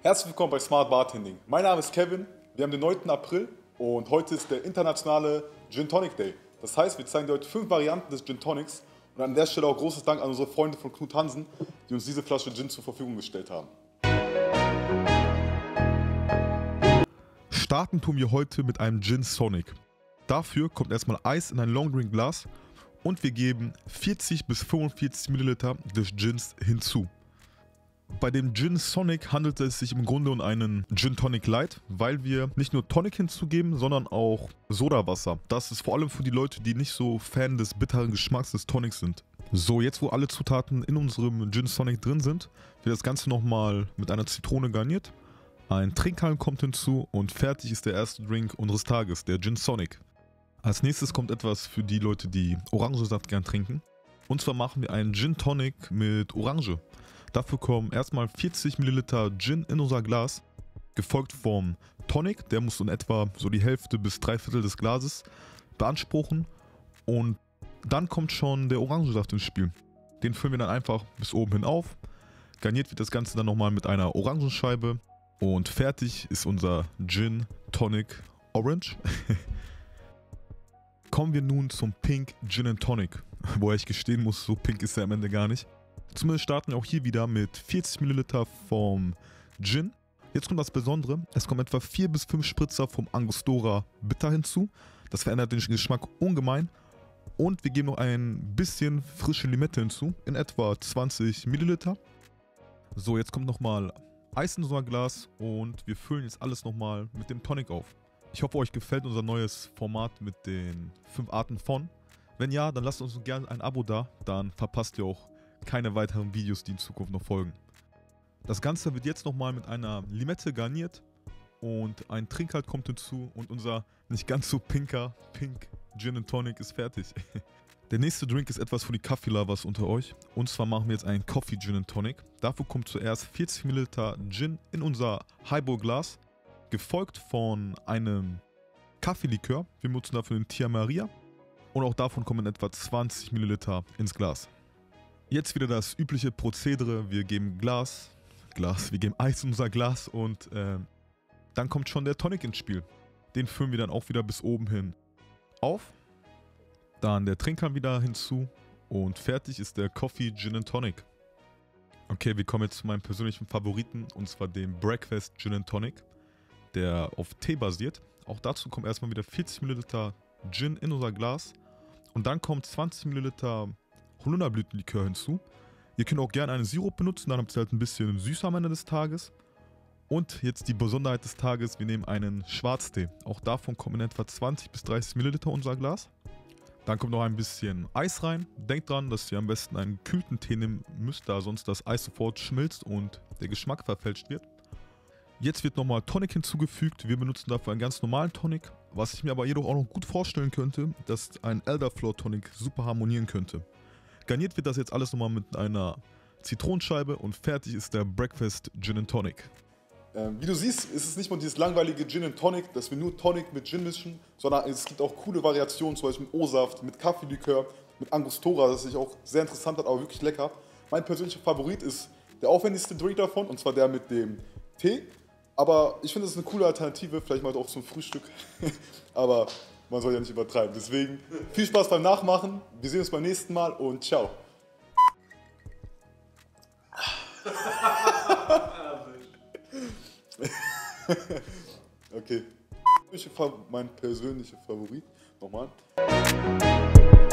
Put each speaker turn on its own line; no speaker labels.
Herzlich willkommen bei Smart Bartending. Mein Name ist Kevin, wir haben den 9. April und heute ist der internationale Gin Tonic Day. Das heißt, wir zeigen dir heute 5 Varianten des Gin Tonics und an der Stelle auch großes Dank an unsere Freunde von Knut Hansen, die uns diese Flasche Gin zur Verfügung gestellt haben.
Starten tun wir heute mit einem Gin Tonic. Dafür kommt erstmal Eis in ein Longdrink Glas und wir geben 40 bis 45 Milliliter des Gins hinzu. Bei dem Gin Tonic handelt es sich im Grunde um einen Gin Tonic Light, weil wir nicht nur Tonic hinzugeben, sondern auch Sodawasser. Das ist vor allem für die Leute, die nicht so Fan des bitteren Geschmacks des Tonics sind. So, jetzt wo alle Zutaten in unserem Gin Tonic drin sind, wird das Ganze nochmal mit einer Zitrone garniert. Ein Trinkhalm kommt hinzu und fertig ist der erste Drink unseres Tages, der Gin Tonic. Als nächstes kommt etwas für die Leute, die Orangensaft gern trinken. Und zwar machen wir einen Gin Tonic mit Orange. Dafür kommen erstmal 40 Milliliter Gin in unser Glas, gefolgt vom Tonic, der muss in etwa so die Hälfte bis 3/4 des Glases beanspruchen. Und dann kommt schon der Orangensaft ins Spiel. Den füllen wir dann einfach bis oben hin auf. Garniert wird das Ganze dann nochmal mit einer Orangenscheibe. Und fertig ist unser Gin Tonic Orange. Kommen wir nun zum Pink Gin and Tonic. Woher ich gestehen muss, so pink ist er am Ende gar nicht. Zumindest starten wir auch hier wieder mit 40 Milliliter vom Gin. Jetzt kommt das Besondere, es kommen etwa 4 bis 5 Spritzer vom Angostura Bitter hinzu. Das verändert den Geschmack ungemein. Und wir geben noch ein bisschen frische Limette hinzu, in etwa 20 Milliliter. So, jetzt kommt nochmal Eis in unser Glas und wir füllen jetzt alles nochmal mit dem Tonic auf. Ich hoffe, euch gefällt unser neues Format mit den 5 Arten von. Wenn ja, dann lasst uns gerne ein Abo da, dann verpasst ihr auch keine weiteren Videos, die in Zukunft noch folgen. Das Ganze wird jetzt nochmal mit einer Limette garniert und ein Trinkhalm kommt hinzu und unser nicht ganz so pinker Pink Gin and Tonic ist fertig. Der nächste Drink ist etwas für die Kaffee-Lovers unter euch und zwar machen wir jetzt einen Coffee Gin and Tonic. Dafür kommt zuerst 40 Milliliter Gin in unser Highball-Glas, gefolgt von einem Kaffeelikör. Wir nutzen dafür den Tia Maria und auch davon kommen etwa 20 Milliliter ins Glas. Jetzt wieder das übliche Prozedere, wir geben wir geben Eis in unser Glas und dann kommt schon der Tonic ins Spiel. Den füllen wir dann auch wieder bis oben hin auf. Dann der Trinkhalm wieder hinzu und fertig ist der Coffee Gin and Tonic. Okay, wir kommen jetzt zu meinem persönlichen Favoriten und zwar dem Breakfast Gin and Tonic, der auf Tee basiert. Auch dazu kommen erstmal wieder 40 Milliliter Gin in unser Glas und dann kommt 20 Milliliter Holunderblütenlikör hinzu. Ihr könnt auch gerne einen Sirup benutzen, dann habt ihr halt ein bisschen süßer am Ende des Tages. Und jetzt die Besonderheit des Tages, wir nehmen einen Schwarztee. Auch davon kommen in etwa 20 bis 30 Milliliter unser Glas. Dann kommt noch ein bisschen Eis rein. Denkt dran, dass ihr am besten einen gekühlten Tee nehmen müsst, da sonst das Eis sofort schmilzt und der Geschmack verfälscht wird. Jetzt wird nochmal Tonic hinzugefügt. Wir benutzen dafür einen ganz normalen Tonic. Was ich mir aber jedoch auch noch gut vorstellen könnte, dass ein Elderflower Tonic super harmonieren könnte. Garniert wird das jetzt alles nochmal mit einer Zitronenscheibe und fertig ist der Breakfast Gin and Tonic.
Wie du siehst, ist es nicht nur dieses langweilige Gin and Tonic, dass wir nur Tonic mit Gin mischen, sondern es gibt auch coole Variationen, zum Beispiel mit O-Saft, mit Kaffeelikör, mit Angostura, das sich auch sehr interessant hat, aber wirklich lecker. Mein persönlicher Favorit ist der aufwendigste Drink davon, und zwar der mit dem Tee. Aber ich finde, das ist eine coole Alternative, vielleicht mal auch zum Frühstück. Aber man soll ja nicht übertreiben. Deswegen viel Spaß beim Nachmachen. Wir sehen uns beim nächsten Mal und ciao. Okay. Mein persönlicher Favorit. Nochmal.